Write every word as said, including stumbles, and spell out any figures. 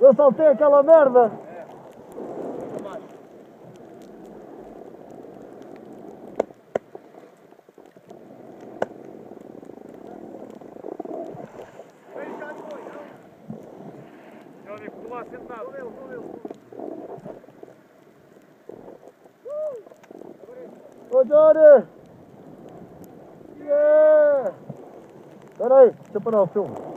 Eu saltei aquela merda. Johnny, por lá sentado. Valeu, valeu. Ô Johnny! Yeah! Espera aí, deixa eu parar o filme.